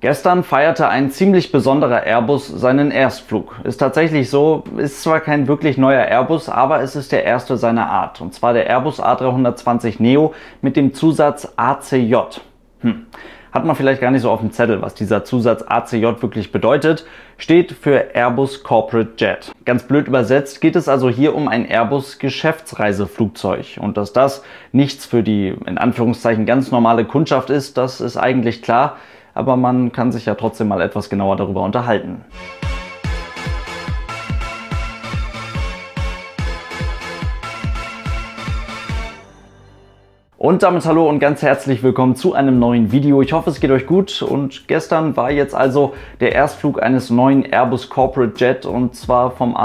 Gestern feierte ein ziemlich besonderer Airbus seinen Erstflug. Ist tatsächlich so, ist zwar kein wirklich neuer Airbus, aber es ist der erste seiner Art. Und zwar der Airbus A320neo mit dem Zusatz ACJ. Hat man vielleicht gar nicht so auf dem Zettel, was dieser Zusatz ACJ wirklich bedeutet. Steht für Airbus Corporate Jet. Ganz blöd übersetzt geht es also hier um ein Airbus Geschäftsreiseflugzeug. Und dass das nichts für die, in Anführungszeichen, ganz normale Kundschaft ist, das ist eigentlich klar. Aber man kann sich ja trotzdem mal etwas genauer darüber unterhalten. Und damit hallo und ganz herzlich willkommen zu einem neuen Video. Ich hoffe, es geht euch gut und gestern war jetzt also der Erstflug eines neuen Airbus Corporate Jet und zwar vom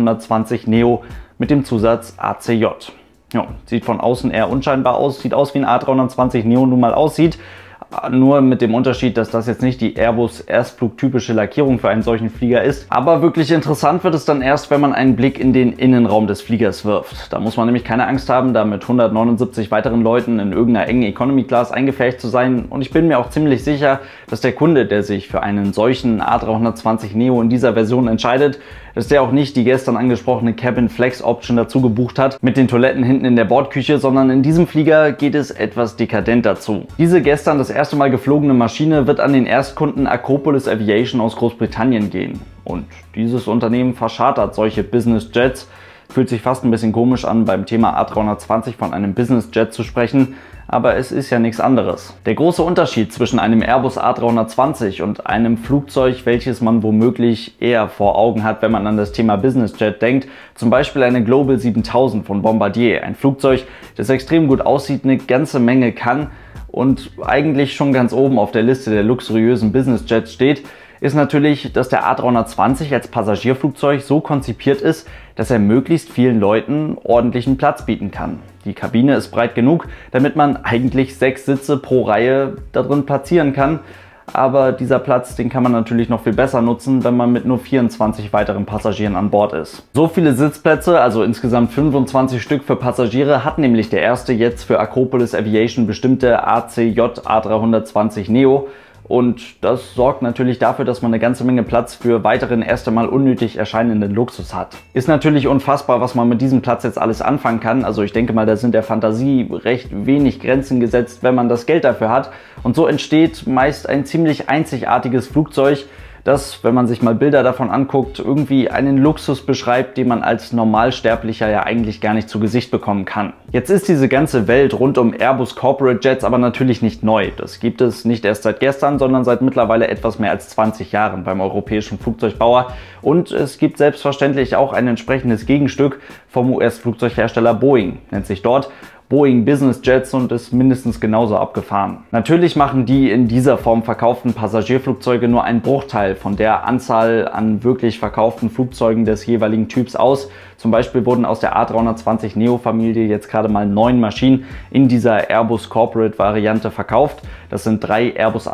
A320neo mit dem Zusatz ACJ. Ja, sieht von außen eher unscheinbar aus, sieht aus wie ein A320neo nun mal aussieht. Nur mit dem Unterschied, dass das jetzt nicht die Airbus Erstflug-typische Lackierung für einen solchen Flieger ist. Aber wirklich interessant wird es dann erst, wenn man einen Blick in den Innenraum des Fliegers wirft. Da muss man nämlich keine Angst haben, da mit 179 weiteren Leuten in irgendeiner engen Economy Class eingepfercht zu sein. Und ich bin mir auch ziemlich sicher, dass der Kunde, der sich für einen solchen A320neo in dieser Version entscheidet, dass der auch nicht die gestern angesprochene Cabin Flex Option dazu gebucht hat mit den Toiletten hinten in der Bordküche, sondern in diesem Flieger geht es etwas dekadent dazu. Diese gestern das erste Mal geflogene Maschine wird an den Erstkunden Acropolis Aviation aus Großbritannien gehen. Und dieses Unternehmen verschartert solche Business Jets. Fühlt sich fast ein bisschen komisch an, beim Thema A320 von einem Business Jet zu sprechen, aber es ist ja nichts anderes. Der große Unterschied zwischen einem Airbus A320 und einem Flugzeug, welches man womöglich eher vor Augen hat, wenn man an das Thema Business Jet denkt, zum Beispiel eine Global 7000 von Bombardier, ein Flugzeug, das extrem gut aussieht, eine ganze Menge kann und eigentlich schon ganz oben auf der Liste der luxuriösen Business Jets steht, ist natürlich, dass der A320 als Passagierflugzeug so konzipiert ist, dass er möglichst vielen Leuten ordentlichen Platz bieten kann. Die Kabine ist breit genug, damit man eigentlich 6 Sitze pro Reihe darin platzieren kann. Aber dieser Platz, den kann man natürlich noch viel besser nutzen, wenn man mit nur 24 weiteren Passagieren an Bord ist. So viele Sitzplätze, also insgesamt 25 Stück für Passagiere, hat nämlich der erste jetzt für Acropolis Aviation bestimmte ACJ A320neo. Und das sorgt natürlich dafür, dass man eine ganze Menge Platz für weiteren erst einmal unnötig erscheinenden Luxus hat. Ist natürlich unfassbar, was man mit diesem Platz jetzt alles anfangen kann. Also ich denke mal, da sind der Fantasie recht wenig Grenzen gesetzt, wenn man das Geld dafür hat. Und so entsteht meist ein ziemlich einzigartiges Flugzeug, das, wenn man sich mal Bilder davon anguckt, irgendwie einen Luxus beschreibt, den man als Normalsterblicher ja eigentlich gar nicht zu Gesicht bekommen kann. Jetzt ist diese ganze Welt rund um Airbus Corporate Jets aber natürlich nicht neu. Das gibt es nicht erst seit gestern, sondern seit mittlerweile etwas mehr als 20 Jahren beim europäischen Flugzeugbauer. Und es gibt selbstverständlich auch ein entsprechendes Gegenstück vom US-Flugzeughersteller Boeing, nennt sich dort Boeing Business Jets und ist mindestens genauso abgefahren. Natürlich machen die in dieser Form verkauften Passagierflugzeuge nur einen Bruchteil von der Anzahl an wirklich verkauften Flugzeugen des jeweiligen Typs aus. Zum Beispiel wurden aus der A320neo Familie jetzt gerade mal 9 Maschinen in dieser Airbus Corporate Variante verkauft. Das sind 3 Airbus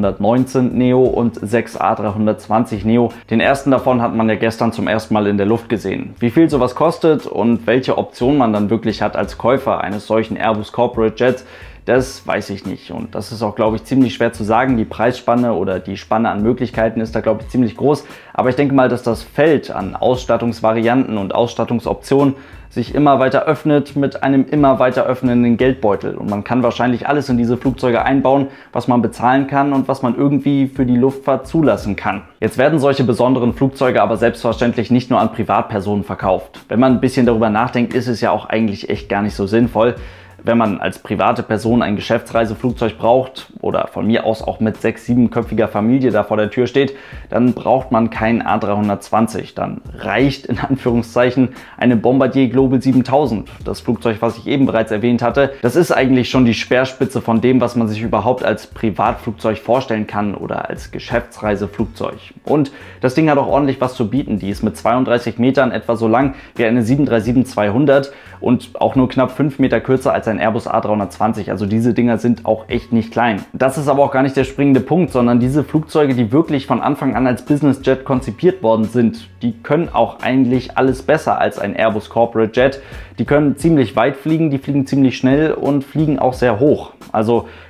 A319neo und 6 A320neo. Den ersten davon hat man ja gestern zum ersten Mal in der Luft gesehen. Wie viel sowas kostet und welche Option man dann wirklich hat als Käufer eines solchen Airbus Corporate Jets, das weiß ich nicht. Und das ist auch, glaube ich, ziemlich schwer zu sagen. Die Preisspanne oder die Spanne an Möglichkeiten ist da, glaube ich, ziemlich groß. Aber ich denke mal, dass das Feld an Ausstattungsvarianten und Ausstattungsoptionen sich immer weiter öffnet mit einem immer weiter öffnenden Geldbeutel. Und man kann wahrscheinlich alles in diese Flugzeuge einbauen, was man bezahlen kann und was man irgendwie für die Luftfahrt zulassen kann. Jetzt werden solche besonderen Flugzeuge aber selbstverständlich nicht nur an Privatpersonen verkauft. Wenn man ein bisschen darüber nachdenkt, ist es ja auch eigentlich echt gar nicht so sinnvoll. Wenn man als private Person ein Geschäftsreiseflugzeug braucht oder von mir aus auch mit 6-, 7-köpfiger Familie da vor der Tür steht, dann braucht man keinen A320. Dann reicht in Anführungszeichen eine Bombardier Global 7000. Das Flugzeug, was ich eben bereits erwähnt hatte, das ist eigentlich schon die Speerspitze von dem, was man sich überhaupt als Privatflugzeug vorstellen kann oder als Geschäftsreiseflugzeug. Und das Ding hat auch ordentlich was zu bieten. Die ist mit 32 Metern etwa so lang wie eine 737-200 und auch nur knapp 5 Meter kürzer als ein Airbus A320. Also diese Dinger sind auch echt nicht klein. Das ist aber auch gar nicht der springende Punkt, sondern diese Flugzeuge, die wirklich von Anfang an als Business Jet konzipiert worden sind, die können auch eigentlich alles besser als ein Airbus Corporate Jet. Die können ziemlich weit fliegen, die fliegen ziemlich schnell und fliegen auch sehr hoch. Also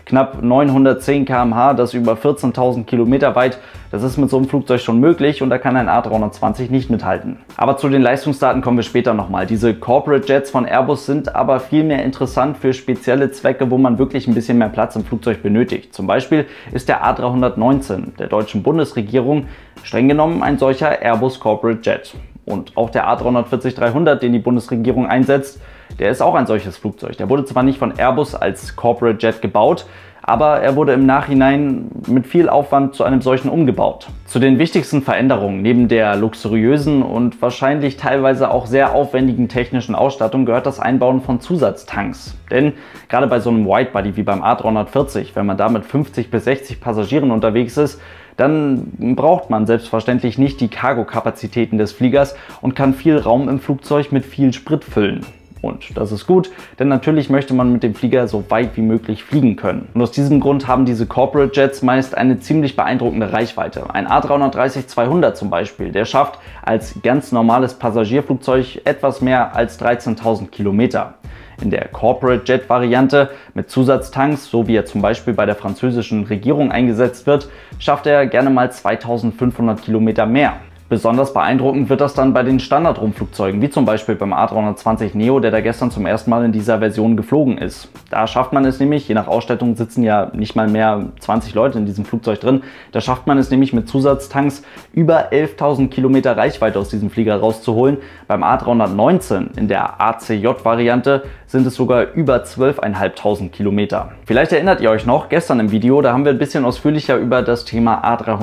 knapp 910 km/h, das über 14.000 Kilometer weit. Das ist mit so einem Flugzeug schon möglich und da kann ein A320 nicht mithalten. Aber zu den Leistungsdaten kommen wir später nochmal. Diese Corporate Jets von Airbus sind aber viel mehr interessant für spezielle Zwecke, wo man wirklich ein bisschen mehr Platz im Flugzeug benötigt. Zum Beispiel ist der A319 der deutschen Bundesregierung streng genommen ein solcher Airbus Corporate Jet. Und auch der A340-300, den die Bundesregierung einsetzt, der ist auch ein solches Flugzeug. Der wurde zwar nicht von Airbus als Corporate Jet gebaut, aber er wurde im Nachhinein mit viel Aufwand zu einem solchen umgebaut. Zu den wichtigsten Veränderungen neben der luxuriösen und wahrscheinlich teilweise auch sehr aufwendigen technischen Ausstattung gehört das Einbauen von Zusatztanks. Denn gerade bei so einem Widebody wie beim A340, wenn man da mit 50 bis 60 Passagieren unterwegs ist, dann braucht man selbstverständlich nicht die Cargo-Kapazitäten des Fliegers und kann viel Raum im Flugzeug mit viel Sprit füllen. Und das ist gut, denn natürlich möchte man mit dem Flieger so weit wie möglich fliegen können. Und aus diesem Grund haben diese Corporate Jets meist eine ziemlich beeindruckende Reichweite. Ein A330-200 zum Beispiel, der schafft als ganz normales Passagierflugzeug etwas mehr als 13.000 Kilometer. In der Corporate Jet Variante mit Zusatztanks, so wie er zum Beispiel bei der französischen Regierung eingesetzt wird, schafft er gerne mal 2.500 Kilometer mehr. Besonders beeindruckend wird das dann bei den Standardrumpflugzeugen, wie zum Beispiel beim A320 Neo, der da gestern zum ersten Mal in dieser Version geflogen ist. Da schafft man es nämlich, je nach Ausstattung sitzen ja nicht mal mehr 20 Leute in diesem Flugzeug drin, da schafft man es nämlich mit Zusatztanks über 11.000 Kilometer Reichweite aus diesem Flieger rauszuholen. Beim A319 in der ACJ-Variante sind es sogar über 12.500 Kilometer. Vielleicht erinnert ihr euch noch, gestern im Video, da haben wir ein bisschen ausführlicher über das Thema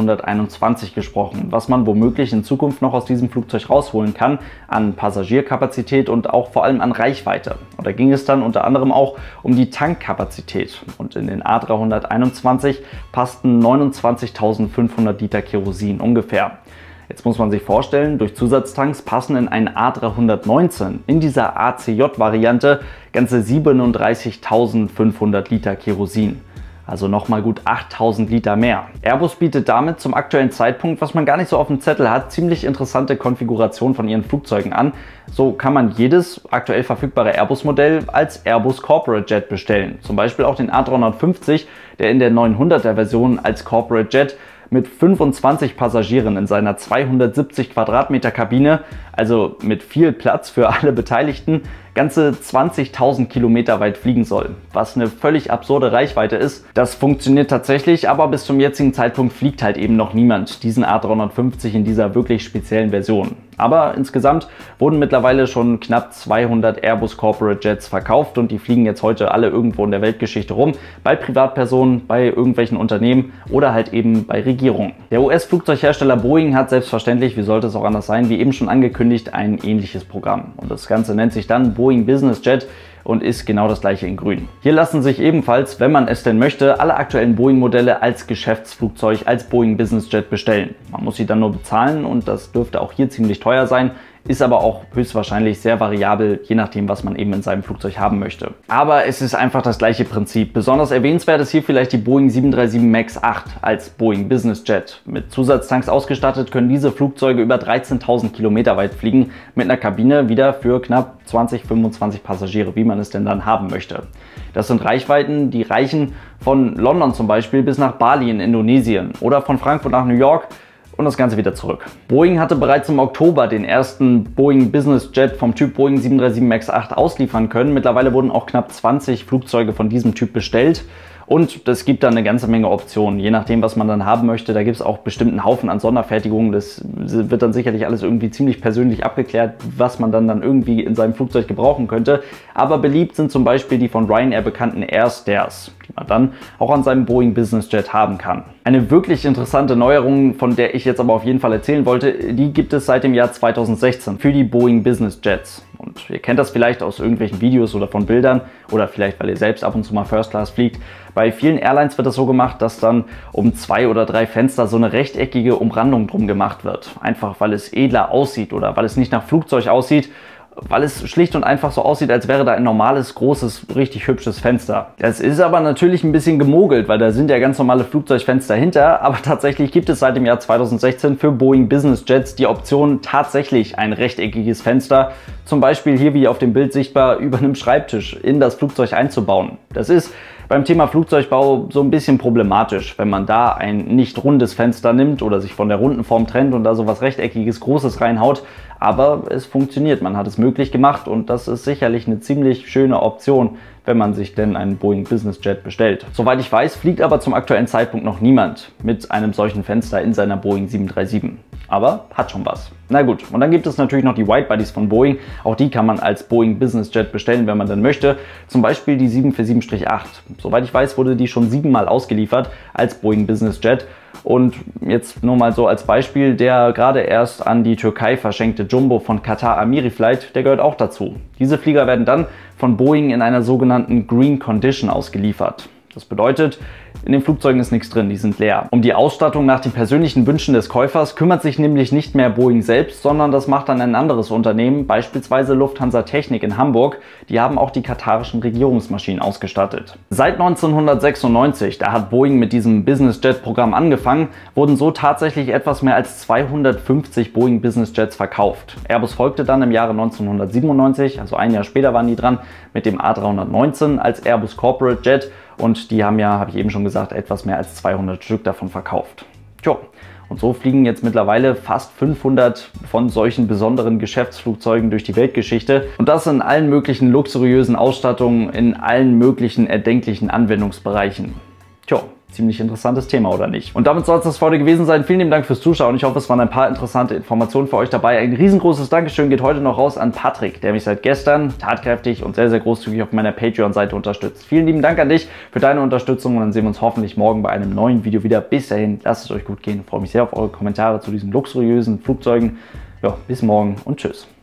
A321 gesprochen, was man womöglich in Zukunft noch aus diesem Flugzeug rausholen kann an Passagierkapazität und auch vor allem an Reichweite. Und da ging es dann unter anderem auch um die Tankkapazität. Und in den A321 passten 29.500 Liter Kerosin ungefähr. Jetzt muss man sich vorstellen, durch Zusatztanks passen in einen A319 in dieser ACJ-Variante ganze 37.500 Liter Kerosin. Also nochmal gut 8.000 Liter mehr. Airbus bietet damit zum aktuellen Zeitpunkt, was man gar nicht so auf dem Zettel hat, ziemlich interessante Konfiguration von ihren Flugzeugen an. So kann man jedes aktuell verfügbare Airbus-Modell als Airbus Corporate Jet bestellen. Zum Beispiel auch den A350, der in der 900er Version als Corporate Jet mit 25 Passagieren in seiner 270 Quadratmeter Kabine, also mit viel Platz für alle Beteiligten, ganze 20.000 Kilometer weit fliegen soll, was eine völlig absurde Reichweite ist. Das funktioniert tatsächlich, aber bis zum jetzigen Zeitpunkt fliegt halt eben noch niemand diesen A350 in dieser wirklich speziellen Version. Aber insgesamt wurden mittlerweile schon knapp 200 Airbus Corporate Jets verkauft und die fliegen jetzt heute alle irgendwo in der Weltgeschichte rum, bei Privatpersonen, bei irgendwelchen Unternehmen oder halt eben bei Regierungen. Der US-Flugzeughersteller Boeing hat selbstverständlich, wie sollte es auch anders sein, wie eben schon angekündigt, ein ähnliches Programm. Und das Ganze nennt sich dann Boeing Business Jet und ist genau das gleiche in grün. Hier lassen sich ebenfalls, wenn man es denn möchte, alle aktuellen Boeing-Modelle als Geschäftsflugzeug, als Boeing Business Jet bestellen. Man muss sie dann nur bezahlen und das dürfte auch hier ziemlich teuer sein, ist aber auch höchstwahrscheinlich sehr variabel, je nachdem, was man eben in seinem Flugzeug haben möchte. Aber es ist einfach das gleiche Prinzip. Besonders erwähnenswert ist hier vielleicht die Boeing 737 MAX 8 als Boeing Business Jet. Mit Zusatztanks ausgestattet können diese Flugzeuge über 13.000 Kilometer weit fliegen, mit einer Kabine wieder für knapp 20-25 Passagiere, wie man es denn dann haben möchte. Das sind Reichweiten, die reichen von London zum Beispiel bis nach Bali in Indonesien oder von Frankfurt nach New York und das Ganze wieder zurück. Boeing hatte bereits im Oktober den ersten Boeing Business Jet vom Typ Boeing 737 MAX 8 ausliefern können. Mittlerweile wurden auch knapp 20 Flugzeuge von diesem Typ bestellt. Und es gibt dann eine ganze Menge Optionen, je nachdem, was man dann haben möchte. Da gibt es auch bestimmt einen Haufen an Sonderfertigungen. Das wird dann sicherlich alles irgendwie ziemlich persönlich abgeklärt, was man dann irgendwie in seinem Flugzeug gebrauchen könnte. Aber beliebt sind zum Beispiel die von Ryanair bekannten Air Stairs, die man dann auch an seinem Boeing Business Jet haben kann. Eine wirklich interessante Neuerung, von der ich jetzt aber auf jeden Fall erzählen wollte, die gibt es seit dem Jahr 2016 für die Boeing Business Jets. Und ihr kennt das vielleicht aus irgendwelchen Videos oder von Bildern oder vielleicht, weil ihr selbst ab und zu mal First Class fliegt. Bei vielen Airlines wird das so gemacht, dass dann um 2 oder 3 Fenster so eine rechteckige Umrandung drum gemacht wird. Einfach weil es edler aussieht oder weil es nicht nach Flugzeug aussieht, weil es schlicht und einfach so aussieht, als wäre da ein normales, großes, richtig hübsches Fenster. Das ist aber natürlich ein bisschen gemogelt, weil da sind ja ganz normale Flugzeugfenster hinter, aber tatsächlich gibt es seit dem Jahr 2016 für Boeing Business Jets die Option, tatsächlich ein rechteckiges Fenster, zum Beispiel hier wie auf dem Bild sichtbar, über einem Schreibtisch in das Flugzeug einzubauen. Das ist beim Thema Flugzeugbau so ein bisschen problematisch, wenn man da ein nicht rundes Fenster nimmt oder sich von der runden Form trennt und da so was Rechteckiges, Großes reinhaut. Aber es funktioniert, man hat es möglich gemacht und das ist sicherlich eine ziemlich schöne Option, wenn man sich denn einen Boeing Business Jet bestellt. Soweit ich weiß, fliegt aber zum aktuellen Zeitpunkt noch niemand mit einem solchen Fenster in seiner Boeing 737. Aber hat schon was. Na gut, und dann gibt es natürlich noch die Widebodies von Boeing. Auch die kann man als Boeing Business Jet bestellen, wenn man dann möchte. Zum Beispiel die 747-8. Soweit ich weiß, wurde die schon 7-mal ausgeliefert als Boeing Business Jet. Und jetzt nur mal so als Beispiel, der gerade erst an die Türkei verschenkte Jumbo von Qatar Amiri Flight, der gehört auch dazu. Diese Flieger werden dann von Boeing in einer sogenannten Green Condition ausgeliefert. Das bedeutet, in den Flugzeugen ist nichts drin, die sind leer. Um die Ausstattung nach den persönlichen Wünschen des Käufers kümmert sich nämlich nicht mehr Boeing selbst, sondern das macht dann ein anderes Unternehmen, beispielsweise Lufthansa Technik in Hamburg. Die haben auch die katarischen Regierungsmaschinen ausgestattet. Seit 1996, da hat Boeing mit diesem Business Jet Programm angefangen, wurden so tatsächlich etwas mehr als 250 Boeing Business Jets verkauft. Airbus folgte dann im Jahre 1997, also ein Jahr später waren die dran, mit dem A319 als Airbus Corporate Jet. Und die haben ja, habe ich eben schon gesagt, etwas mehr als 200 Stück davon verkauft. Tja, und so fliegen jetzt mittlerweile fast 500 von solchen besonderen Geschäftsflugzeugen durch die Weltgeschichte. Und das in allen möglichen luxuriösen Ausstattungen, in allen möglichen erdenklichen Anwendungsbereichen. Tja, ziemlich interessantes Thema, oder nicht? Und damit soll es das für heute gewesen sein. Vielen lieben Dank fürs Zuschauen. Ich hoffe, es waren ein paar interessante Informationen für euch dabei. Ein riesengroßes Dankeschön geht heute noch raus an Patrick, der mich seit gestern tatkräftig und sehr, sehr großzügig auf meiner Patreon-Seite unterstützt. Vielen lieben Dank an dich für deine Unterstützung und dann sehen wir uns hoffentlich morgen bei einem neuen Video wieder. Bis dahin, lasst es euch gut gehen. Ich freue mich sehr auf eure Kommentare zu diesen luxuriösen Flugzeugen. Ja, bis morgen und tschüss.